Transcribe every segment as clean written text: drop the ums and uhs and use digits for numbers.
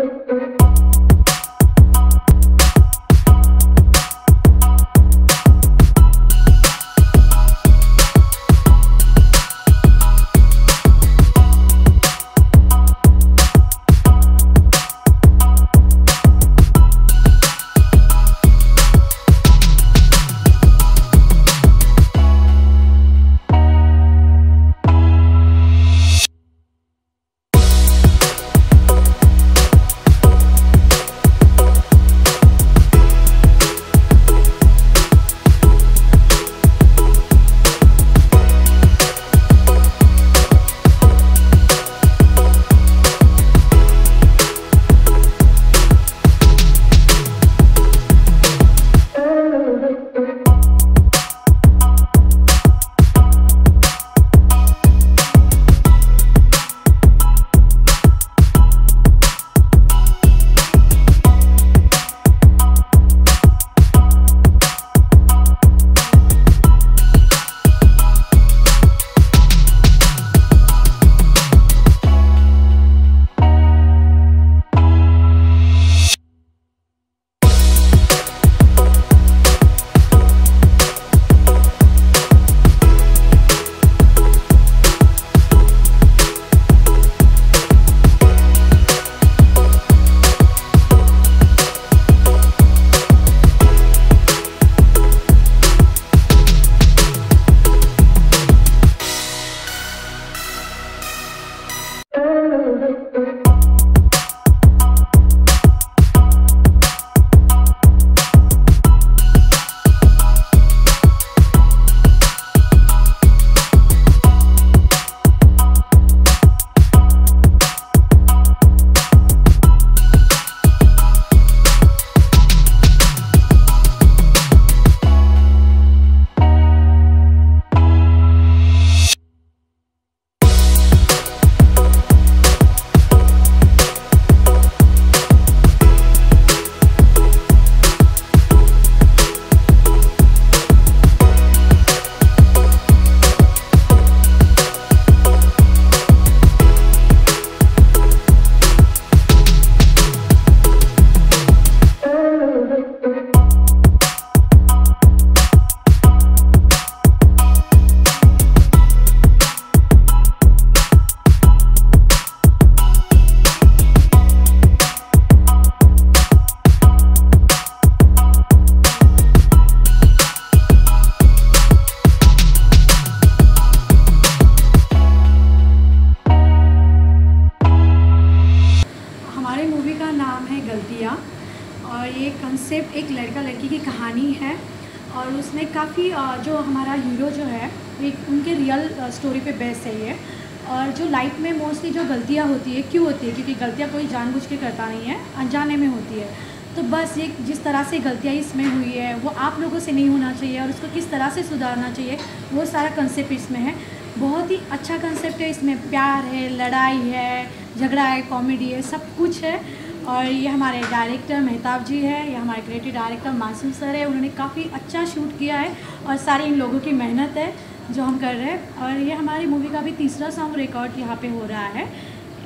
Concept एक लड़का लड़की की कहानी है और उसमें काफ़ी जो हमारा हीरो जो है एक उनके रियल स्टोरी पे बेस है ये। और जो लाइफ में मोस्टली जो गलतियाँ होती है क्यों होती है, क्योंकि गलतियाँ कोई जानबूझ के करता नहीं है, अनजाने में होती है। तो बस ये जिस तरह से गलतियाँ इसमें हुई है वो आप लोगों से नहीं होना चाहिए और उसको किस तरह से सुधारना चाहिए, वो सारा कंसेप्ट इसमें है। बहुत ही अच्छा कंसेप्ट है, इसमें प्यार है, लड़ाई है, झगड़ा है, कॉमेडी है, सब कुछ है। और ये हमारे डायरेक्टर मेहताब जी है, ये हमारे क्रिएटिव डायरेक्टर मासूम सर है, उन्होंने काफ़ी अच्छा शूट किया है और सारी इन लोगों की मेहनत है जो हम कर रहे हैं। और ये हमारी मूवी का भी तीसरा सॉन्ग रिकॉर्ड यहाँ पे हो रहा है।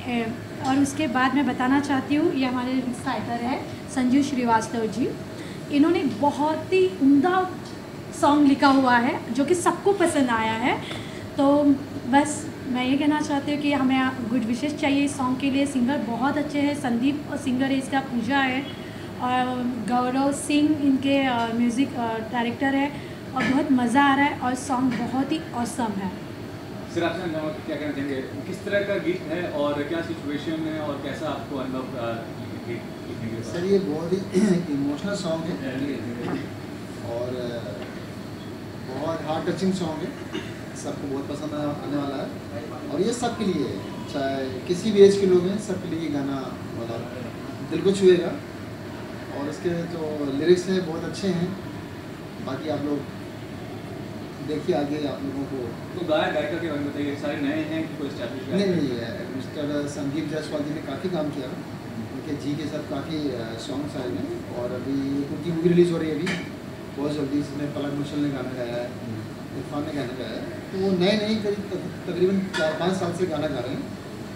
और उसके बाद मैं बताना चाहती हूँ, ये हमारे राइटर है संजू श्रीवास्तव जी, इन्होंने बहुत ही उम्दा सॉन्ग लिखा हुआ है जो कि सबको पसंद आया है। तो बस मैं ये कहना चाहती हूँ कि हमें गुड विशेष चाहिए इस सॉन्ग के लिए। सिंगर बहुत अच्छे हैं, संदीप सिंगर है इसका, पूजा है और गौरव सिंह इनके म्यूज़िक डायरेक्टर है और बहुत मज़ा आ रहा है और सॉन्ग बहुत ही ऑसम है। सर आपसे क्या कहना चाहेंगे, किस तरह का गीत है और क्या सिचुएशन है और कैसा आपको अनुभव? सर ये बहुत ही इमोशनल सॉन्ग है और बहुत हार्ट टचिंग सॉन्ग है, सबको बहुत पसंद आने वाला है और ये सब के लिए है, चाहे किसी भी एज के लोग हैं, सब के लिए ये गाना मतलब दिल को छुएगा। और इसके जो लिरिक्स हैं बहुत अच्छे हैं, बाकी आप लोग देखिए आगे आप लोगों को। तो गायक के बारे में बताइए, सारे नए हैं कि कोई एस्टैब्लिश? नहीं है, मिस्टर संदीप जायसवाल जी ने काफ़ी काम किया, उनके जी के साथ काफ़ी सॉन्ग्स आए हैं और अभी उनकी मूवी रिलीज़ हो रही है अभी बहुत जल्दी, इसमें पलक मुशल ने गाना गाया है, इरफान ने गाना गाया है। तो वो नए करीब तकरीबन 4-5 साल से गाना गा रहे हैं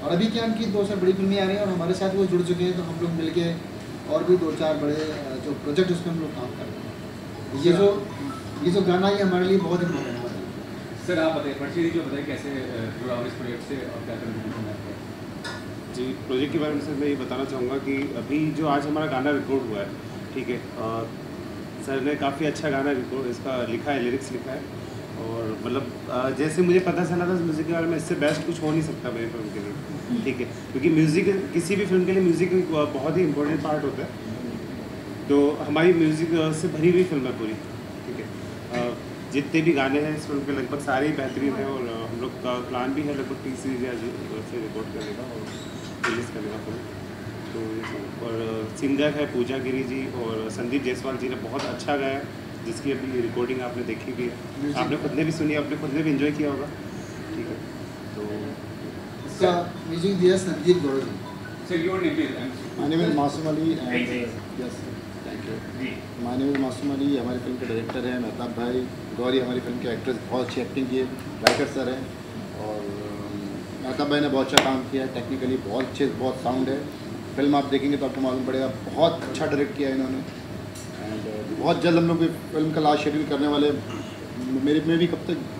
और अभी क्या उनकी 2 से बड़ी फिल्में आ रही हैं और हमारे साथ वो जुड़ चुके हैं, तो हम लोग मिलके और भी 2-4 बड़े जो प्रोजेक्ट उसमें हम लोग काम कर रहे हैं। ये जो गाना ये हमारे लिए बहुत इम्पोर्टेंट है। सर आप बताइए, परशी जो बताइए कैसे जुड़ा इस प्रोजेक्ट से और क्या करना है? जी, प्रोजेक्ट के बारे में सर मैं ये बताना चाहूँगा कि अभी जो आज हमारा गाना रिकॉर्ड हुआ है, ठीक है, सर ने काफ़ी अच्छा गाना रिकॉर्ड इसका लिखा है, लिरिक्स लिखा है। और मतलब जैसे मुझे पता चला था म्यूज़िक के बारे में, इससे बेस्ट कुछ हो नहीं सकता मेरी फिल्म के लिए, ठीक है, क्योंकि म्यूज़िक किसी भी फिल्म के लिए म्यूज़िक बहुत ही इंपॉर्टेंट पार्ट होता है। तो हमारी म्यूज़िक से भरी हुई फिल्म है पूरी, ठीक है। जितने भी गाने हैं इस फिल्म के लगभग सारे ही बेहतरीन हैं और हम लोग का प्लान भी है लगभग 30 सीरीज या से रिकॉर्ड करने का और रिलीज़ करने का फिल्म। तो ये सब, और सिंगर है पूजा गिरी जी और संदीप जायसवाल जी ने बहुत अच्छा गाया, जिसकी अभी रिकॉर्डिंग आपने देखी भी है, आपने खुद ने भी सुनी, आपने खुद ने भी एंजॉय किया होगा, ठीक है। तो इसका म्यूजिक दिया Sandeep Gaur ji. Sir your name is? My name is Masoom Ali and yes thank you. My name is Masoom Ali, हमारी फिल्म के डायरेक्टर हैं मेहताब भाई। गौरी हमारी फिल्म के एक्ट्रेस, बहुत अच्छी एक्टिंग की है। राइटर सर हैं और मेहताब भाई ने बहुत अच्छा काम किया है, टेक्निकली बहुत अच्छे, बहुत साउंड है। फिल्म आप देखेंगे तो आपको मालूम पड़ेगा, बहुत अच्छा डायरेक्ट किया है इन्होंने। एंड बहुत जल्द हम लोग फिल्म का लास्ट शेड्यूल करने वाले, मेरे में भी कब तक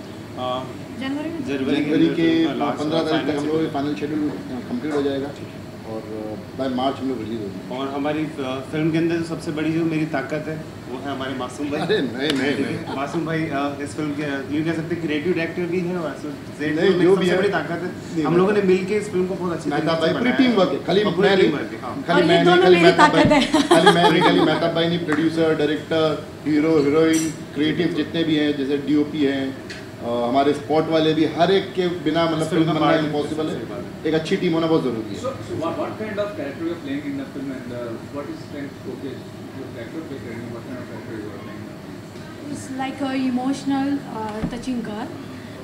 जनवरी के 15 तारीख तक हम लोग फाइनल शेड्यूल कंप्लीट हो जाएगा और बाय मार्च हम लोग रिलीज होंगे। और हमारी फिल्म के अंदर जो सबसे बड़ी जो मेरी ताकत है वो है हमारे मासूम भाई। अरे नहीं मासूम भाई इस फिल्म के यूँ कह सकते हैं क्रिएटिव डायरेक्टर भी है और नहीं, जो भी सबसे है बड़ी ताकत है, हम लोगों ने मिलके इस फिल्म को बहुत अच्छी मेहताब भाई पूरी टीम वर्क है, खाली मैं टीम नहीं, वर्क है, हाँ। खाली मैं नहीं, खाली मेहताब भाई, खाली मेहताब भाई नहीं, producer, director, hero, heroine, creative जितने भी हैं, जैसे डीओपी हैं, हमारे स्पॉट वाले भी, हर एक के बिना मतलब फिल्म बनना इम्पॉसिबल है। एक अच्छी टीम होना बहुत ज़रूरी है। So what kind of character you are playing in the film and what is strength okay your character play currently? What kind of character you are playing? It's like a emotional touching girl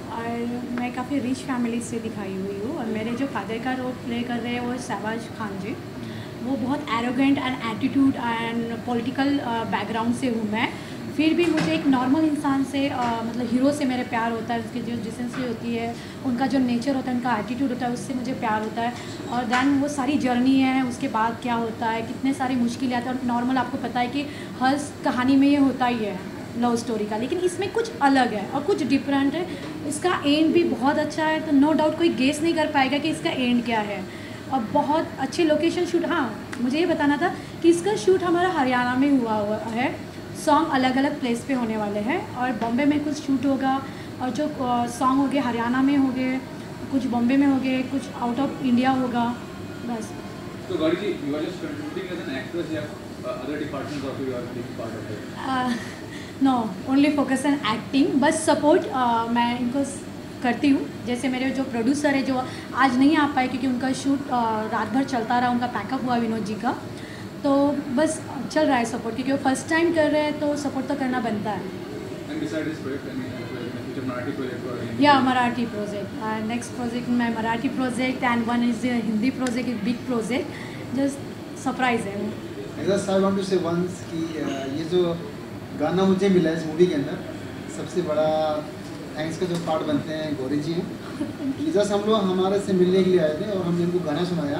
और मैं काफ़ी rich family से दिखाई हुई हूँ और मेरे जो फादर का रोल प्ले कर रहे हैं वो शहबाज खान जी। वो बहुत arrogant and attitude and political background से हूँ मैं, फिर भी मुझे एक नॉर्मल इंसान से मतलब हीरो से मेरे प्यार होता है। उसकी जो डिसेंसी होती है, उनका जो नेचर होता है, उनका एटीट्यूड होता है, उससे मुझे प्यार होता है। और दैन वो सारी जर्नी है, उसके बाद क्या होता है, कितने सारी मुश्किलें आती हैं। और नॉर्मल आपको पता है कि हर कहानी में ये होता ही है लव स्टोरी का, लेकिन इसमें कुछ अलग है और कुछ डिफरेंट है। इसका एंड भी बहुत अच्छा है, तो नो डाउट कोई गेस नहीं कर पाएगा कि इसका एंड क्या है। और बहुत अच्छे लोकेशन शूट, हाँ मुझे ये बताना था कि इसका शूट हमारा हरियाणा में हुआ है। सॉन्ग अलग अलग प्लेस पे होने वाले हैं और बॉम्बे में कुछ शूट होगा और जो सॉन्ग हो गए हरियाणा में हो गए, कुछ बॉम्बे में हो गए, कुछ आउट ऑफ इंडिया होगा, बस। So Gauri ji, you are just contributing as an actress या other departments of you are taking part of it? No, only focus on acting, बस सपोर्ट मैं इनको करती हूँ। जैसे मेरे जो प्रोड्यूसर है जो आज नहीं आ पाए क्योंकि उनका शूट रात भर चलता रहा, उनका पैकअप हुआ विनोद जी का, तो बस चल रहा है सपोर्ट, क्योंकि वो फर्स्ट टाइम कर रहे हैं तो सपोर्ट तो करना बनता है। And besides this project, any future Marathi project or any? या मराठी प्रोजेक्ट, नेक्स्ट प्रोजेक्ट में Marathi project and one is Hindi project, is big project, just surprise है वो। Just I want to say once कि ये जो गाना मुझे मिला है इस मूवी के अंदर, सबसे बड़ा थैंक्स का जो पार्ट बनते हैं गौरी जी हैं। जस्ट हम लोग हमारे से मिलने के लिए आए थे और हमने इनको गाना सुनाया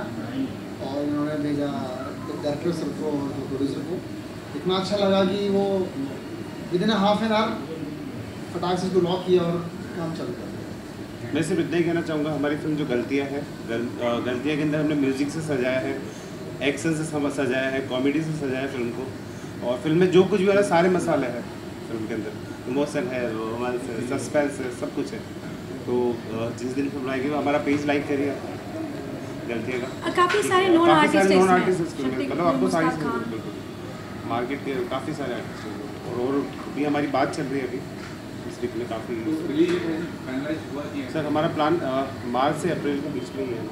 और इन्होंने भेजा डायरेक्टर सर को और प्रोड्यूसर को। इतना अच्छा लगा कि वो within half an hour फटाक से उसको लॉक किया और काम चल गया। मैं सिर्फ इतना ही कहना चाहूँगा, हमारी फिल्म जो गलतियाँ है, गलतियाँ के अंदर हमने म्यूज़िक से सजाया है, एक्शन से सजाया है, कॉमेडी से सजाया है फिल्म को, और फिल्म में जो कुछ भी हो रहा है सारे मसाले हैं फिल्म के अंदर, इमोशन है, रोमांस है, सस्पेंस है, सब कुछ है। तो जिस दिन फिल्म आएगी हमारा पेज लाइक करिए गलतियाँ का। काफ़ी सारे नॉन आर्टिस्ट मतलब आपको सारी मार्केट के काफ़ी सारे आर्टिस्ट हैं और भी हमारी बात चल रही है अभी इस वीक में काफ़ी। सर हमारा प्लान मार्च से अप्रैल के बीच में ही है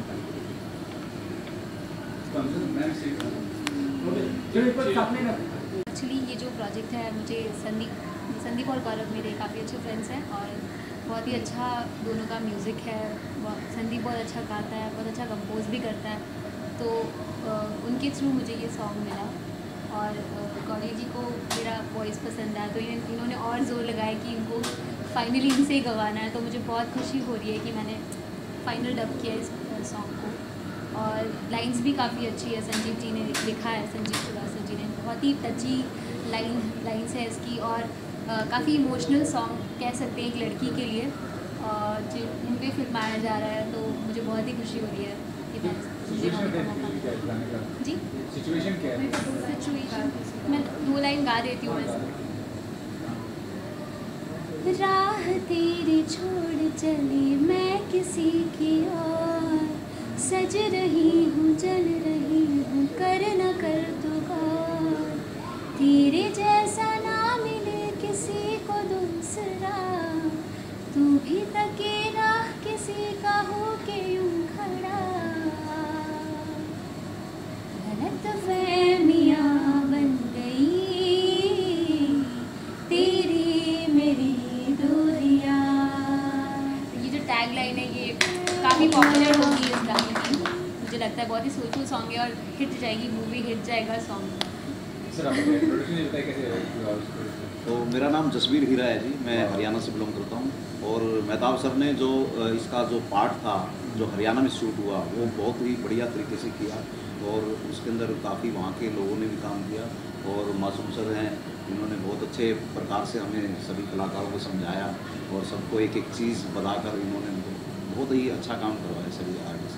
हमारा। एक्चुअली ये जो प्रोजेक्ट है, मुझे संदीप और गौरव मेरे काफ़ी अच्छे फ्रेंड्स हैं और बहुत ही अच्छा दोनों का म्यूज़िक है। संदीप बहुत अच्छा गाता है, बहुत अच्छा कंपोज भी करता है, तो उनके थ्रू मुझे ये सॉन्ग मिला। और गौरी जी को मेरा वॉइस पसंद आया तो इन्होंने और ज़ोर लगाया कि इनको फाइनली इनसे ही गवाना है, तो मुझे बहुत खुशी हो रही है कि मैंने फाइनल डब किया इस इस सॉन्ग को। और लाइंस भी काफ़ी अच्छी है, संजीव जी ने लिखा है, संजीव श्रीवास्तव जी ने, बहुत ही टची लाइंस है इसकी। और काफ़ी इमोशनल सॉन्ग कह सकते हैं एक लड़की के लिए, जो उन पर फिल्माया जा रहा है, तो मुझे बहुत ही खुशी हो रही है कि मैं जी सिचुएशन क्या है? सिचुएशन मैं 2 लाइन गा देती हूँ वैसे। राह तेरी छोड़ चली मैं किसी की और, सज रही हूँ जल रही हूँ कर न कर तू गौर, तेरे जैसा ना मिले किसी को दूसरा, तू भी तके राह किसी का हो के यूं खड़ा, गलत फहमियाँ बन गई तेरी मेरी दूरियाँ। ये जो टैग लाइन है ये काफ़ी पॉपुलर होगी इस गाने की, मुझे लगता है बहुत ही सोलफुल सॉन्ग है और हिट जाएगी मूवी, हिट जाएगा सॉन्ग। सर आप इंट्रोडक्शन बताइए कैसे? तो मेरा नाम जसवीर हीरा है जी, मैं हरियाणा से बिलोंग करता हूँ। और मेहताब सर ने जो इसका जो पार्ट था जो हरियाणा में शूट हुआ वो बहुत ही बढ़िया तरीके से किया, और उसके अंदर काफ़ी वहाँ के लोगों ने भी काम किया, और मासूम सर हैं इन्होंने बहुत अच्छे प्रकार से हमें सभी कलाकारों को समझाया और सबको एक एक चीज़ बताकर इन्होंने बहुत ही अच्छा काम करवाया सभी आर्टिस्ट।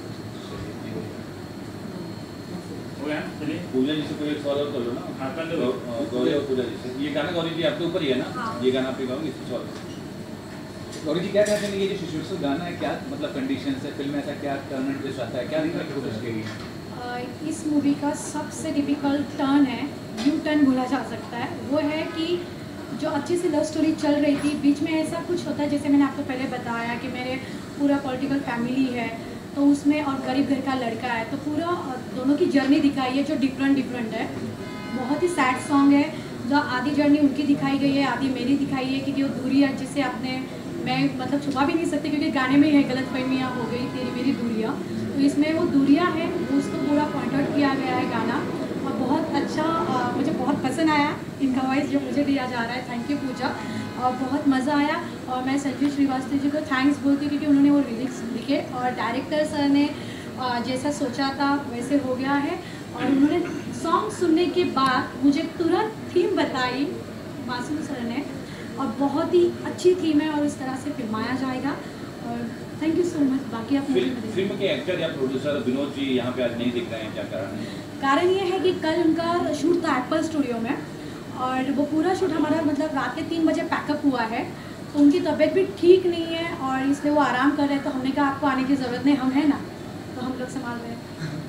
पूजा जी से कोई एक सवाल और कर लो ना। हाँ कर लो। गौरी और पूजा जी से, ये गाना गौरी जी आपके ऊपर ही है ना? हाँ। ये गाना आप गाओगे इसके सवाल। गौरी जी क्या कहते हैं, ये जो सिचुएशनल गाना है क्या मतलब कंडीशन है फिल्म में, ऐसा क्या टर्न एंड ट्विस्ट आता है, क्या दिखाने की कोशिश की है? इस मूवी का सबसे टिपिकल टर्न है, यू टर्न बोला जा सकता है, वो है कि जो अच्छी सी लव स्टोरी चल रही थी, बीच में ऐसा कुछ होता है जैसे मैंने आपको पहले बताया कि मेरे पूरा पॉलिटिकल फैमिली है, तो उसमें और गरीब घर का लड़का है, तो पूरा दोनों की जर्नी दिखाई है जो डिफरेंट है। बहुत ही सैड सॉन्ग है, जो आधी जर्नी उनकी दिखाई गई है, आधी मेरी दिखाई है, क्योंकि वो दूरियाँ जिसे आपने मैं मतलब छुपा भी नहीं सकती, क्योंकि गाने में ही है गलतफहमियाँ हो गई तेरी मेरी दूरियाँ, तो इसमें वो दूरियाँ हैं उसको पूरा पॉइंट आउट किया गया है गाना, और बहुत अच्छा मुझे बहुत पसंद आया इनका वॉइस जो मुझे दिया जा रहा है। थैंक यू पूजा, और बहुत मज़ा आया, और मैं संजीव श्रीवास्तव जी को थैंक्स बोलती हूँ क्योंकि उन्होंने वो लिरिक्स लिखे, और डायरेक्टर सर ने जैसा सोचा था वैसे हो गया है, और उन्होंने सॉन्ग सुनने के बाद मुझे तुरंत थीम बताई मासूम सर ने, और बहुत ही अच्छी थीम है और इस तरह से फिल्माया जाएगा, और थैंक यू सो मच। बाकी आप फिल्म के एक्टर या प्रोड्यूसर विनोद जी यहाँ पे आज नहीं दिख रहे हैं, क्या कारण है? कारण ये है कि कल उनका शूट था एप्पल स्टूडियो में, और वो पूरा शूट हमारा मतलब रात के 3 बजे पैकअप हुआ है, तो उनकी तबीयत भी ठीक नहीं है और इसलिए वो आराम कर रहे हैं, तो हमने कहा आपको आने की ज़रूरत नहीं, हम हैं ना, तो हम लोग संभाल रहे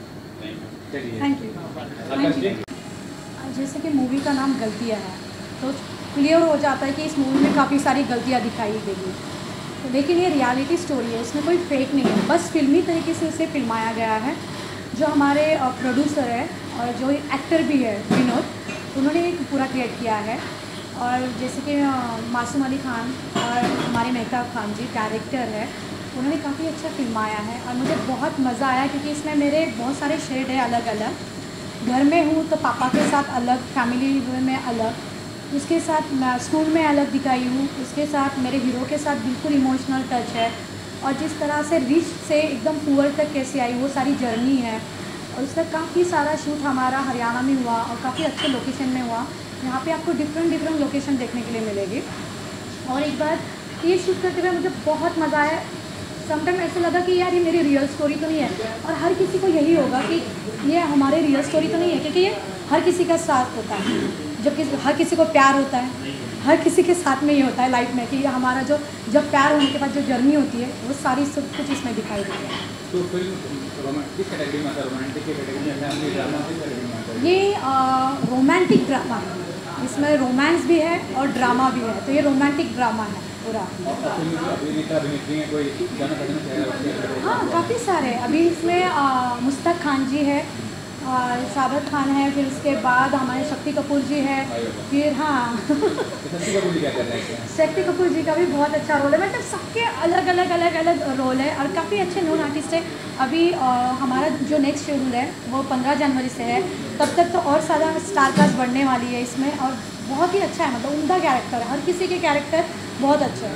हैं। Thank you. जैसे कि मूवी का नाम गलतियाँ है, तो क्लियर हो जाता है कि इस मूवी में काफ़ी सारी गलतियाँ दिखाई गई, तो लेकिन ये रियलिटी स्टोरी है, इसमें कोई फेक नहीं है, बस फिल्मी तरीके से इसे फिल्माया गया है। जो हमारे प्रोड्यूसर है और जो एक्टर भी है विनोद, उन्होंने एक पूरा क्रिएट किया है, और जैसे कि मासूम अली खान और हमारे मेहताब खान जी डायरेक्टर है, उन्होंने काफ़ी अच्छा फिल्माया है, और मुझे बहुत मज़ा आया क्योंकि इसमें मेरे बहुत सारे शेड है अलग अलग। घर में हूँ तो पापा के साथ अलग, फैमिली में अलग, उसके साथ मैं स्कूल में अलग दिखाई हूँ, उसके साथ मेरे हीरो के साथ बिल्कुल इमोशनल टच है, और जिस तरह से रिच से एकदम पुअर तक कैसे आई वो सारी जर्नी है, और उसका काफ़ी सारा शूट हमारा हरियाणा में हुआ और काफ़ी अच्छे लोकेशन में हुआ। यहाँ पे आपको डिफरेंट लोकेशन देखने के लिए मिलेगी, और एक बार ये शूट करते हुए मुझे बहुत मज़ा आया। समटाइम ऐसा लगा कि यार ये मेरी रियल स्टोरी तो नहीं है, और हर किसी को यही होगा कि ये हमारे रियल स्टोरी तो नहीं है, क्योंकि ये हर किसी का साथ होता है, जबकि हर किसी को प्यार होता है, हर किसी के साथ में ये होता है लाइफ में कि हमारा जो जब प्यार होने के बाद जो जर्नी होती है वो सारी सब कुछ इसमें दिखाई देती है। तो फिल्म किस कैटेगरी में आता है? रोमांटिक की कैटेगरी में, फैमिली ड्रामा किस कैटेगरी में आता है? ये रोमांटिक ड्रामा है, इसमें रोमांस भी है और ड्रामा भी है, तो ये रोमांटिक ड्रामा है पूरा। और फिल्म में अभिनेता अभिनेत्री हैं, कोई गाना बजाना चाहेगा? हाँ काफ़ी सारे, अभी इसमें मुस्तक खान जी है, साबर खान है, फिर उसके बाद हमारे शक्ति कपूर जी है, फिर हाँ शक्ति कपूर जी क्या कर रहे हैं? शक्ति कपूर जी का भी बहुत अच्छा रोल है, मतलब सबके अलग अलग रोल है, और काफ़ी अच्छे नोन आर्टिस्ट है। अभी हमारा जो नेक्स्ट शेड्यूल है वो 15 जनवरी से है, तब तक तो और ज़्यादा स्टार कास्ट बढ़ने वाली है इसमें, और बहुत ही अच्छा है, मतलब उम्दा कैरेक्टर है, हर किसी के कैरेक्टर बहुत अच्छे हैं।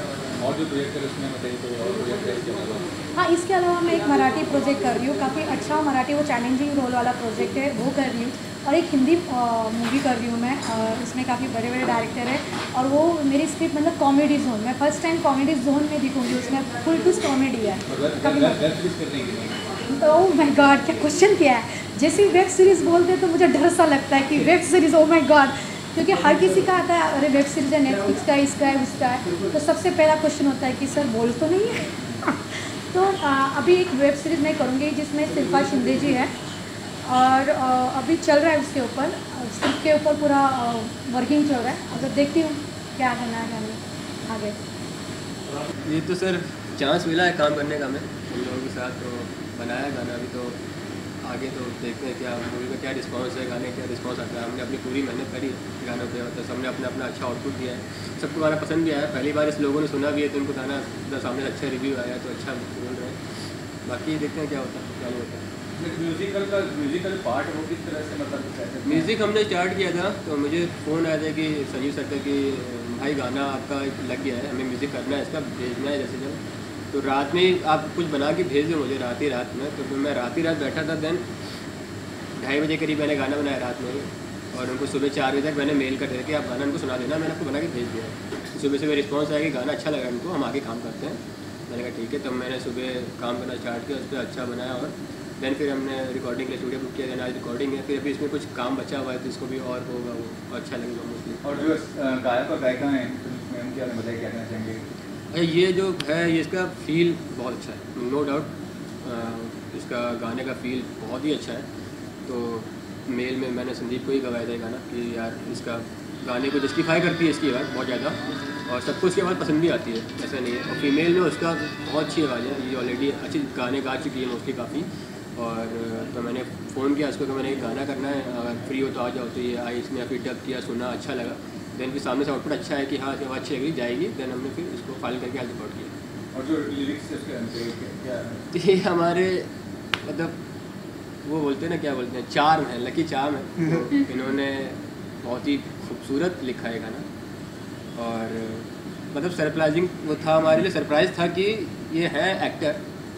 और जो प्रोजेक्ट है उसमें बताइए, तो और प्रोजेक्ट है इसके अलावा? हाँ, इसके अलावा मैं एक मराठी प्रोजेक्ट कर रही हूँ, काफ़ी अच्छा मराठी, वो चैलेंजिंग रोल वाला प्रोजेक्ट है, वो कर रही हूँ। और एक हिंदी मूवी कर रही हूँ मैं, इसमें काफ़ी बड़े बड़े डायरेक्टर है, और वो मेरी स्क्रिप्ट मतलब कॉमेडी जोन, मैं फर्स्ट टाइम कॉमेडी जोन में दिखूँगी, उसमें फुल ट्विस्ट कॉमेडी है। ओह माय गॉड, क्या क्वेश्चन किया है। जैसे वेब सीरीज़ बोलते हैं तो मुझे डर सा लगता है कि web series, oh my god, क्योंकि हर किसी का आता है अरे वेब सीरीज़ है, नेटफ्लिक्स का, इसका है, उसका है, तो सबसे पहला क्वेश्चन होता है कि सर बोल तो नहीं है। तो अभी एक वेब सीरीज़ मैं करूँगी जिसमें शिल्पा शिंदे जी है, और अभी चल रहा है उसके ऊपर, स्क्रिप्ट के ऊपर पूरा वर्किंग चल रहा है। अगर देखती हूँ क्या करना है, क्या नहीं आगे। ये तो सर चांस मिला है काम करने का, मैं उन लोगों के साथ तो बनाया गाना, अभी तो आगे तो देखते हैं क्या मूवी का क्या रिस्पांस है, गाने क्या रिस्पांस आता है। हमने अपनी पूरी मेहनत करी गानों पे, मतलब सबने अपना अपना अच्छा आउटपुट दिया है, सबको गाना पसंद भी आया। पहली बार इस लोगों ने सुना भी है तो उनको गाना सामने अच्छा रिव्यू आया तो अच्छा बोल रहे हैं। बाकी देखते हैं क्या होता है क्या नहीं होता है। म्यूजिकल पार्ट वो किस तरह से, मतलब म्यूज़िक हमने स्टार्ट किया था तो मुझे फ़ोन आया था कि संजीव सर का कि भाई गाना आपका लग गया है, हमें म्यूज़िक करना है, इसका भेजना है जैसे जब, तो रात में आप कुछ बना के भेज दो मुझे रात में। तो फिर मैं रात बैठा था, देन 2:30 बजे करीब मैंने गाना बनाया रात में, और उनको सुबह 4 बजे तक मैंने मेल कर दिया कि आप गाना उनको सुना देना, मैंने आपको बना के भेज दिया। सुबह रिस्पॉन्स आया कि गाना अच्छा लगा उनको, हम आगे काम करते हैं। मैंने कहा ठीक है, तब मैंने सुबह काम करना स्टार्ट किया, उस पर अच्छा बनाया, और देन फिर हमने रिकॉर्डिंग के लिए स्टूडियो बुक किया, देन आज रिकॉर्डिंग है। फिर अभी इसमें कुछ काम बचा हुआ है तो इसको भी और होगा, वो अच्छा लगेगा मोस्टली। और जो गायक और गायिका हैं उनके बारे में बताइए, क्या कहना चाहेंगे? ये जो है ये इसका फील बहुत अच्छा है, नो डाउट इसका गाने का फील बहुत ही अच्छा है। तो मेल में मैंने संदीप को ही गवाया था गाना कि यार इसका गाने को जस्टिफाई करती है इसकी आवाज़ बहुत ज़्यादा, और सबको उसकी आवाज़ पसंद भी आती है, ऐसा नहीं है। और फीमेल में उसका बहुत अच्छी आवाज़ है, ये ऑलरेडी अच्छी गाने गा चुकी है मोस्टली काफ़ी। और तो मैंने फ़ोन किया उसको कि मैंने गाना करना है, अगर फ्री हो तो आ जाओ। तो ये आई, इसने फिर डब किया, सुना, अच्छा लगा, देन फिर सामने से आउटपुट अच्छा है कि हाँ आवाज़ अच्छी लगी जाएगी, देन हमने फिर इसको फाइल करके आज रिकॉर्ड किया। और जो लिरिक्स क्या ये हमारे मतलब वो बोलते हैं ना, क्या बोलते हैं, चार्म है, लकी चार्म है। तो इन्होंने बहुत ही खूबसूरत लिखा है गाना, और मतलब सरप्राइजिंग वो था हमारे लिए, सरप्राइज़ था कि ये है एक्टर,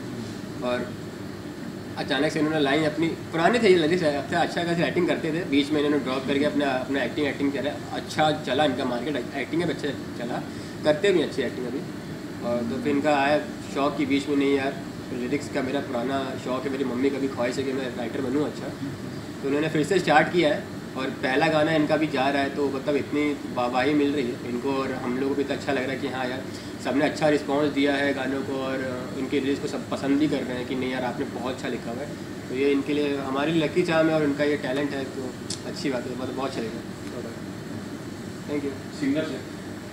और अचानक से इन्होंने लाइन अपनी पुराने थे ये लिरिक्स अच्छा खासी राइटिंग करते थे, बीच में इन्होंने ड्रॉप करके अपना एक्टिंग चला, अच्छा चला इनका मार्केट, एक्टिंग में अच्छा चला, करते भी अच्छी एक्टिंग अभी। और तो फिर इनका आया शौक की बीच में, नहीं यार लिरिक्स का मेरा पुराना शौक है, मेरी मम्मी का भी ख्वाहिश है कि मैं राइटर बनूँ अच्छा, तो उन्होंने फिर से स्टार्ट किया है। और पहला गाना इनका भी जा रहा है, तो मतलब इतनी वाहवाही मिल रही है इनको, और हम लोगों को भी तो अच्छा लग रहा है कि हाँ यार सबने अच्छा रिस्पांस दिया है गानों को, और इनके लिरिक्स को सब पसंद भी कर रहे हैं कि नहीं यार आपने बहुत अच्छा लिखा हुआ है। तो ये इनके लिए हमारी लकी चार्म है, और इनका ये टैलेंट है, तो अच्छी बात है, मतलब बहुत अच्छा लगेगा। Thank you. सिंगर से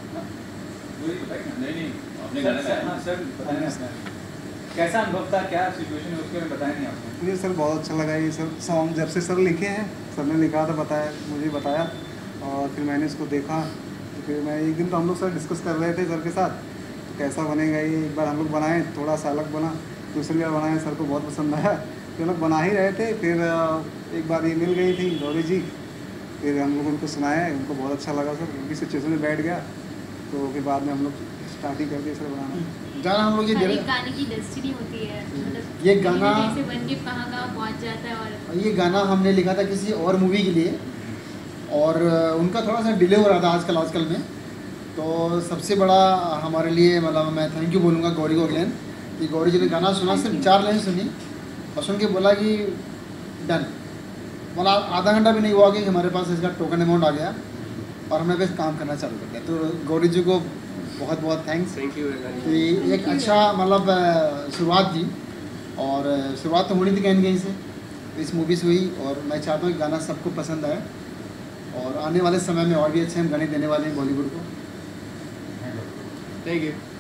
नहीं आपने गाना सर बताया, कैसा अनुभव था, क्या सिचुएशन है उसके बारे में बताया नहीं आपने? मुझे सर बहुत अच्छा लगा ये सर सॉन्ग, जब से सर लिखे हैं, सर ने लिखा था, बताया, मुझे बताया, और फिर मैंने इसको देखा। तो फिर मैं एक दिन तो हम लोग सर डिस्कस कर रहे थे सर के साथ, तो कैसा बनेगा ये। एक बार हम लोग बनाए, थोड़ा सा अलग बना, दूसरी बार बनाए, सर को बहुत पसंद आया। फिर लोग बना ही रहे थे, फिर एक बार ये मिल गई थी गौरी जी, फिर हम लोग उनको सुनाए, उनको बहुत अच्छा लगा सर, उनकी सिचुएशन में बैठ गया, तो फिर बाद में हम लोग स्टार्टिंग कर दिए सर बनाना गाना। हम लोग ये गाने की डेस्टिनी होती है, मतलब ये गाना जैसे बन के कहाँ पहुँच जाता है। और ये गाना हमने लिखा था किसी और मूवी के लिए, और उनका थोड़ा सा डिले हो रहा था आजकल में। तो सबसे बड़ा हमारे लिए, मतलब मैं थैंक यू बोलूँगा गौरी को अगेन, कि गौरी जी ने गाना सुना, सिर्फ 4 लाइन सुनी और सुन के बोला कि डन, मतलब आधा घंटा भी नहीं हुआ कि हमारे पास इसका टोकन अमाउंट आ गया और हमने बस काम करना चालू कर दिया। तो गौरी जी को बहुत बहुत थैंक्स, थैंक यू। कि एक अच्छा मतलब शुरुआत थी, और शुरुआत तो होनी थी कहीं न कहीं से, इस मूवी से हुई। और मैं चाहता हूँ कि गाना सबको पसंद आए, और आने वाले समय में और भी अच्छे हम गाने देने वाले हैं बॉलीवुड को। Thank you.